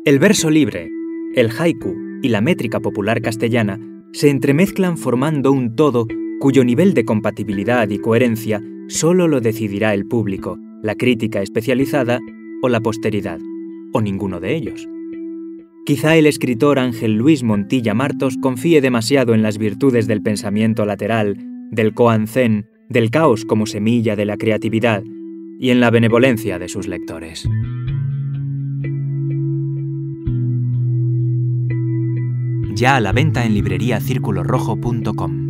El verso libre, el haiku y la métrica popular castellana se entremezclan formando un todo cuyo nivel de compatibilidad y coherencia solo lo decidirá el público, la crítica especializada o la posteridad, o ninguno de ellos. Quizá el escritor Ángel Luis Montilla Martos confíe demasiado en las virtudes del pensamiento lateral, del koan zen, del caos como semilla de la creatividad y en la benevolencia de sus lectores. Ya a la venta en libreriacirculorrojo.com.